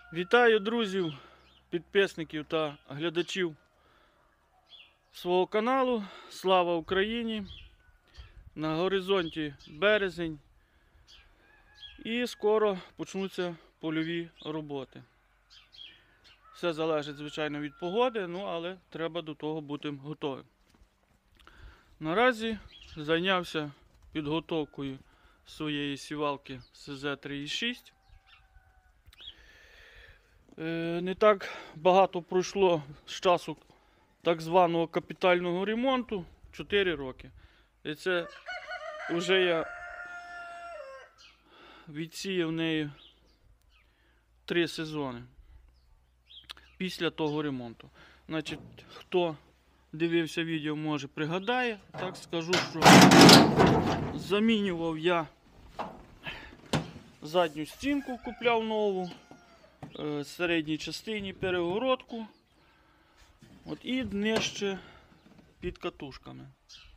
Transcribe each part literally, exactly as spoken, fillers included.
Вітаю друзів, підписників та глядачів свого каналу. Слава Україні! На горизонті березень і скоро почнуться польові роботи. Все залежить, звичайно, від погоди, ну але треба до того бути готовим. Наразі зайнявся підготовкою своєї сівалки С З три шість. Не так багато пройшло з часу так званого капітального ремонту, чотири роки. І це вже я відсіяв нею три сезони після того ремонту. Значить, хто дивився відео, може пригадає. Так скажу, що замінював я задню стінку, купляв нову. В середній частині перегородку, от, і днище під катушками.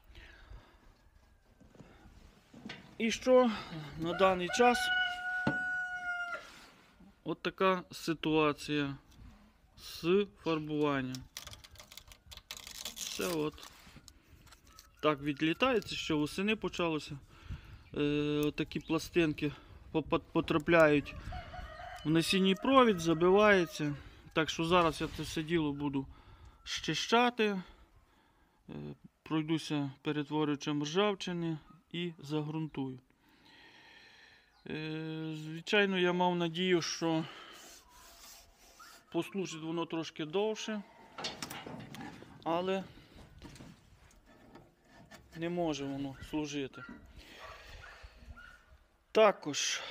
І що на даний час от така ситуація з фарбуванням. Все от так відлітається, що восени почалося. Е, от такі пластинки потрапляють в насінній провід, забивається. Так що зараз я це все діло буду щищати, пройдуся перетворюючим ржавчини і загрунтую. Звичайно, я мав надію, що послужить воно трошки довше, але не може воно служити. Також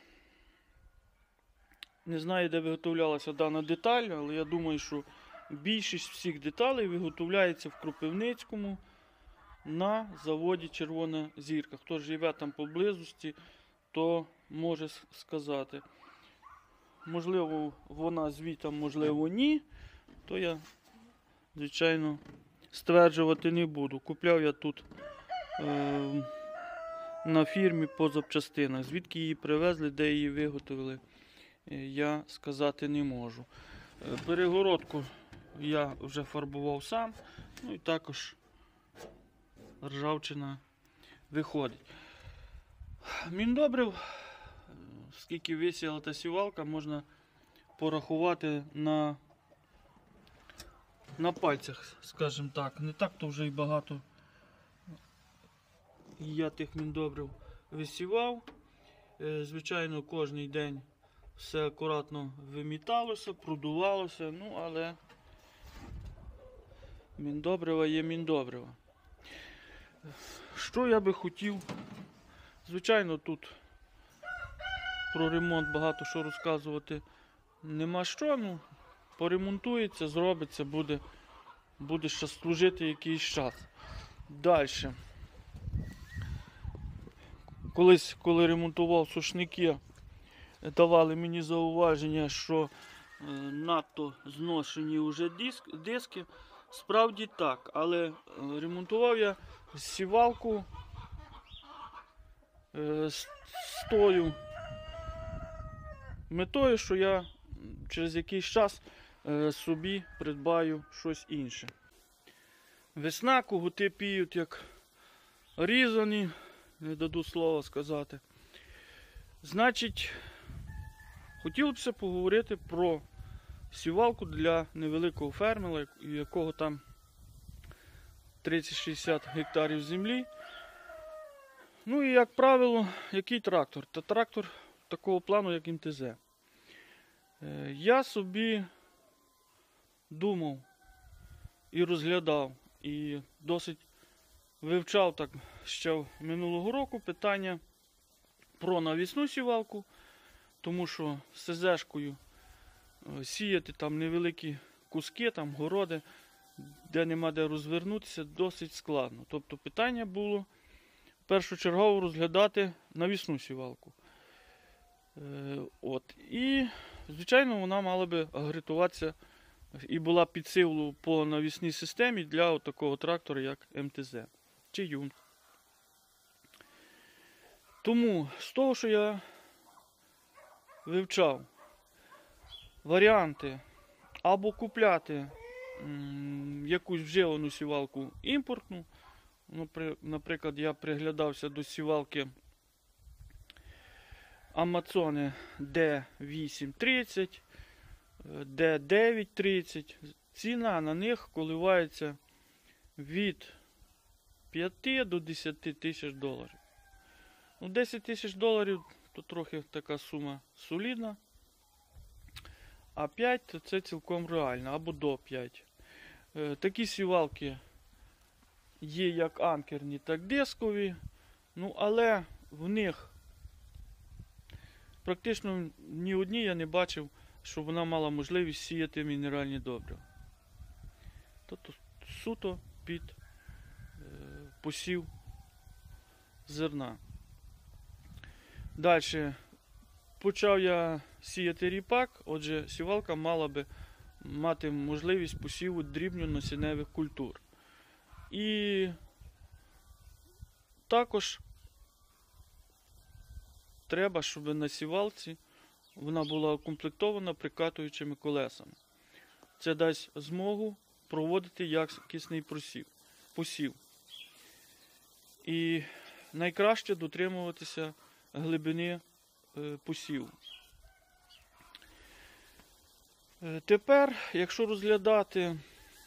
не знаю, де виготовлялася дана деталь, але я думаю, що більшість всіх деталей виготовляється в Кропивницькому на заводі Червона Зірка. Хто живе там поблизості, то може сказати. Можливо, вона звідти, можливо, ні. То я, звичайно, стверджувати не буду. Купляв я тут е на фірмі по запчастинах. Звідки її привезли, де її виготовили, я сказати не можу. Перегородку я вже фарбував сам, ну і також ржавчина виходить. Міндобрив, скільки висіяла та сівалка, можна порахувати на, на пальцях, скажімо так. Не так то вже й багато я тих міндобрив висівав. Звичайно, кожен день все акуратно виміталося, продувалося, ну але міндобрива є міндобрива. Що я би хотів? Звичайно, тут про ремонт багато що розказувати нема що, ну, поремонтується, зробиться, буде, буде ще служити якийсь час. Далі. Колись, коли ремонтував сушники, давали мені зауваження, що е, надто зношені вже диск, диски. Справді так, але е, ремонтував я сівалку е, з, з тою метою, що я через якийсь час е, собі придбаю щось інше. Весна, кугути піють як різані, не даду слова сказати. Значить, хотілося б поговорити про сівалку для невеликого фермера, у якого там тридцять-шістдесят гектарів землі. Ну і, як правило, який трактор? Та трактор такого плану, як М Т З. Я собі думав і розглядав, і досить вивчав так ще минулого року питання про навісну сівалку. Тому що з С З-шкою сіяти там невеликі куски, там городи, де нема де розвернутися, досить складно. Тобто питання було першочергово розглядати навісну сівалку. Е, от. І, звичайно, вона мала би агрегатуватися і була під силу по навісній системі для такого трактора, як М Т З чи Юнг. Тому з того, що я вивчав, варіанти або купляти м, якусь вживану сівалку імпортну. Ну, при, наприклад, я приглядався до сівалки Amazon Д вісім тридцять, Д дев'ять тридцять. Ціна на них коливається від п'яти до десяти тисяч доларів. Ну, десять тисяч доларів то трохи така сума солідна, а п'ять то це цілком реально, або до п'яти. Е, такі сівалки є як анкерні, так дискові, ну але в них практично ні одній я не бачив, щоб вона мала можливість сіяти мінеральні добрива. Тобто суто під е, посів зерна. Далі почав я сіяти ріпак, отже, сівалка мала би мати можливість посіву дрібньонасінневих культур. І також треба, щоб на сівалці вона була укомплектована прикатуючими колесами. Це дасть змогу проводити якісний просів, посів. І найкраще дотримуватися глибини е, посіву. Е, тепер, якщо розглядати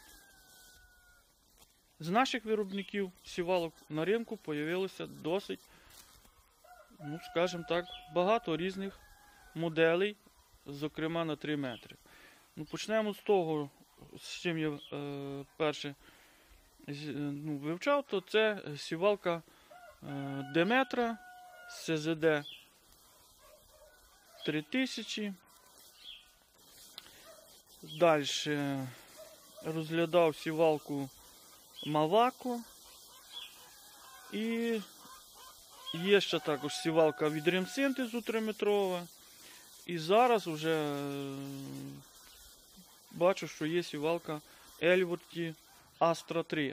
з наших виробників сівалок, на ринку з'явилося досить, ну, скажімо так, багато різних моделей, зокрема на три метри. Ну, почнемо з того, з чим я е, перше ну, вивчав, то це сівалка е, Деметра С З Д три тисячі. Далі розглядав сівалку Мавако. І є ще також сівалка від Ремсинтезу триметрова. І зараз вже бачу, що є сівалка Ельворті Астра три.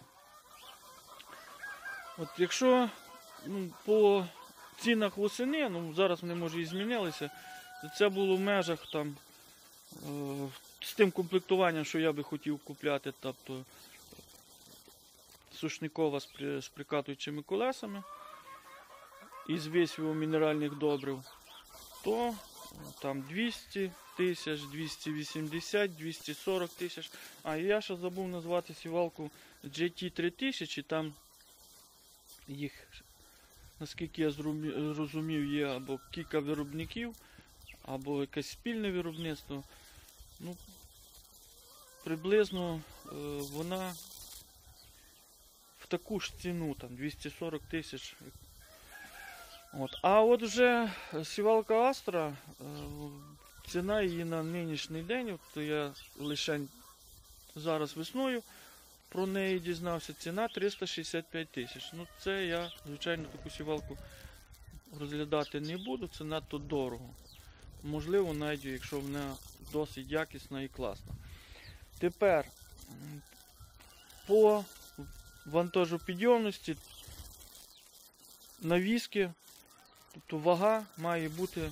От якщо ну, по цінах восени, ну зараз вони може і змінилися, то це було в межах там е, з тим комплектуванням, що я би хотів купляти, тобто сушникова з, при, з прикатуючими колесами і з висівом мінеральних добрив, то там двісті тисяч, двісті вісімдесят, двісті сорок тисяч. А я ще забув назвати сівалку Джей Ті три тисячі, там їх, наскільки я зрозумів, є або кілька виробників, або якесь спільне виробництво. Ну, приблизно е, вона в таку ж ціну, там двісті сорок тисяч. От. А от вже сівалка Астра, е, ціна її на нинішній день, от я лише зараз весною про неї дізнався, ціна триста шістдесят п'ять тисяч. Ну це я, звичайно, таку сівалку розглядати не буду, це надто дорого. Можливо, знайду, якщо вона досить якісна і класна. Тепер по вантажопідйомності навіски, тобто вага має бути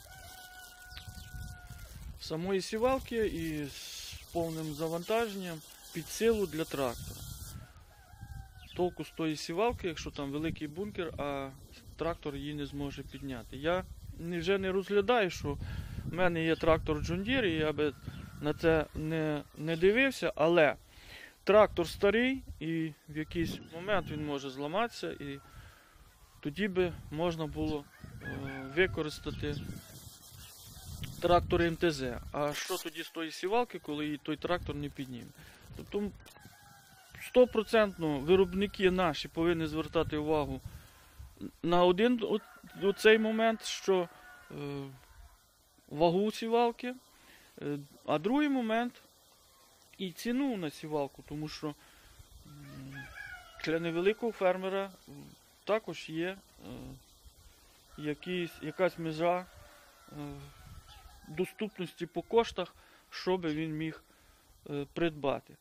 самої сівалки і з повним завантаженням під силу для трактора. Толку з тої сівалки, якщо там великий бункер, а трактор її не зможе підняти. Я вже не розглядаю, що в мене є трактор John Deere, і я би на це не, не дивився, але трактор старий і в якийсь момент він може зламатися, і тоді би можна було е, використати трактор Ем Те Зе. А що тоді з тої сівалки, коли її той трактор не підніме? Тобто сто відсотків виробники наші повинні звертати увагу на один оцей момент, що е, вагу сівалки, е, а другий момент і ціну на сівалку, тому що для невеликого фермера також є е, якісь, якась межа е, доступності по коштах, щоб він міг е, придбати.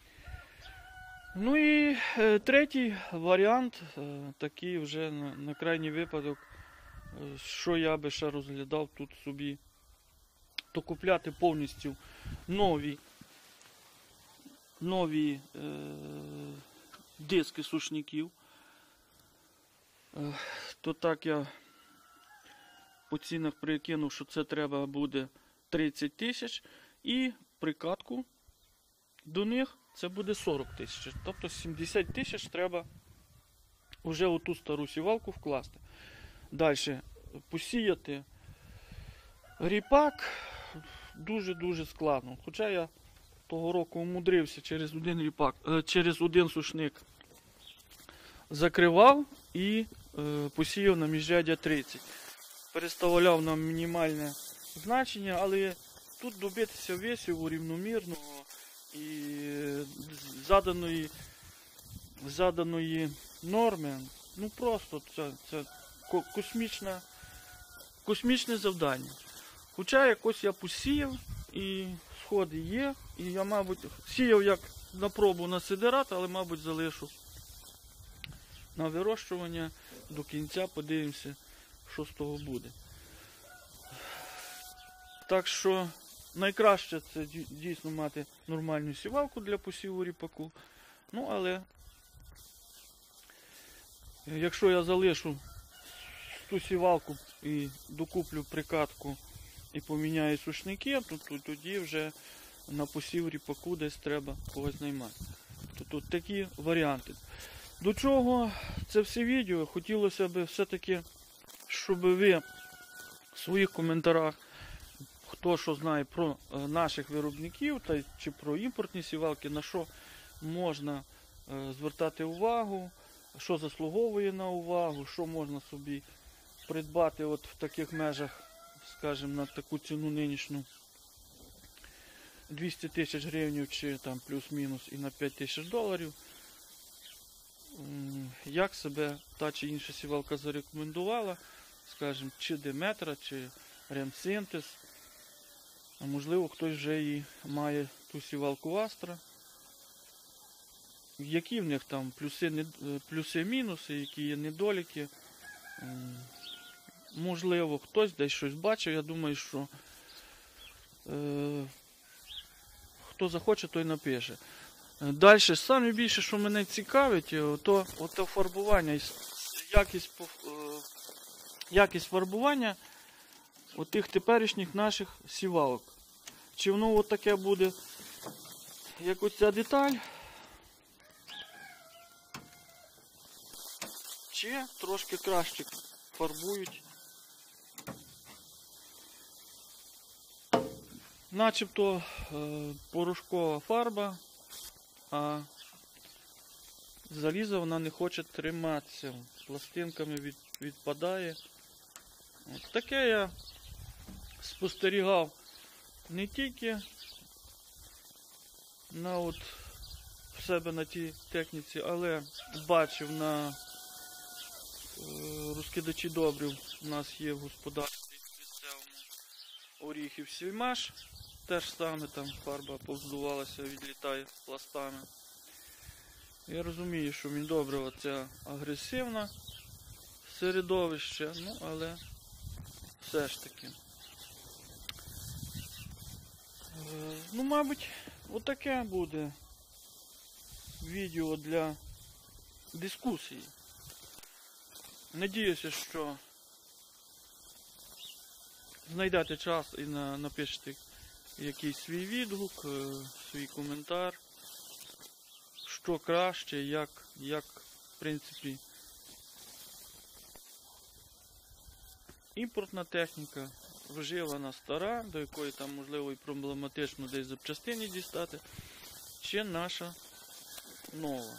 Ну і е, третій варіант, е, такий вже на, на крайній випадок, е, що я би ще розглядав тут собі то купляти повністю нові, нові е, диски сушників. Е, то так я по цінах прикинув, що це треба буде тридцять тисяч, і прикатку до них це буде сорок тисяч. Тобто сімдесят тисяч треба вже у ту стару сівалку вкласти. Далі посіяти ріпак дуже-дуже складно. Хоча я того року умудрився через один ріпак, через один сушник закривав і е, посіяв на міжряддя тридцять. Переставляв на мінімальне значення, але тут добитися весів рівномірного і заданої, заданої норми, ну просто це, це космічне, космічне завдання. Хоча якось я посіяв і сходи є, і я, мабуть, сіяв як на пробу на сидерат, але, мабуть, залишу на вирощування до кінця, подивимося, що з того буде. Так що найкраще це дійсно мати нормальну сівалку для посіву ріпаку. Ну, але якщо я залишу ту сівалку і докуплю прикатку і поміняю сушники, то, то тоді вже на посів ріпаку десь треба когось наймати. То тут такі варіанти. До чого це все відео? Хотілося б все-таки, щоб ви в своїх коментарях, хто що знає про наших виробників, та чи про імпортні сівалки, на що можна звертати увагу, що заслуговує на увагу, що можна собі придбати от в таких межах, скажімо, на таку ціну нинішню двісті тисяч гривень чи там плюс-мінус і на п'ять тисяч доларів. Як себе та чи інша сівалка зарекомендувала, скажімо, чи Деметра, чи Ремсинтез, а можливо хтось вже і має ту сівалку Астра. Які в них там плюси, плюси, мінуси, які є недоліки. Можливо, хтось десь щось бачив. Я думаю, що е, хто захоче, той напише. Далі, саме більше, що мене цікавить, то ото фарбування, якість, е, якість фарбування отих теперішніх наших сівалок. Чи воно от таке буде, як оця деталь, чи трошки краще фарбують. Начебто е, порошкова фарба, а залізо вона не хоче триматися, пластинками від, відпадає. От таке я спостерігав не тільки на от в себе на тій техніці, але бачив на е, розкидачі добрив. У нас є в господарстві місцевому Оріхів Сільмаш. Теж саме там фарба повздувалася, відлітає пластами. Я розумію, що міндобрива це агресивне середовище, ну але все ж таки. Ну, мабуть, отаке буде відео для дискусії. Надіюся, що знайдете час і на, напишете якийсь свій відгук, свій коментар, що краще, як, як в принципі, імпортна техніка, вживана стара, до якої там можливо і проблематично десь запчастини дістати, чи наша нова.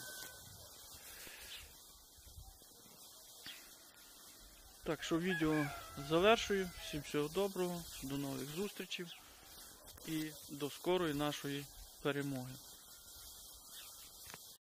Так що відео завершую. Всім всього доброго, до нових зустрічей і до скорої нашої перемоги.